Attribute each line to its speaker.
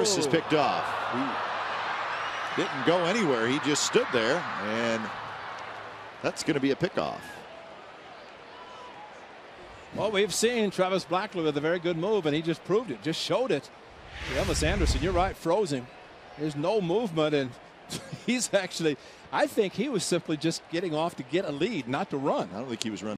Speaker 1: Andrus is picked off. He didn't go anywhere. He just stood there, and that's going to be a pickoff.
Speaker 2: Well, we've seen Travis Blackley with a very good move, and he just proved it, just showed it. Elvis Anderson, you're right, frozen. There's no movement, and he's actually, I think he was simply just getting off to get a lead, not to run.
Speaker 1: I don't think he was running.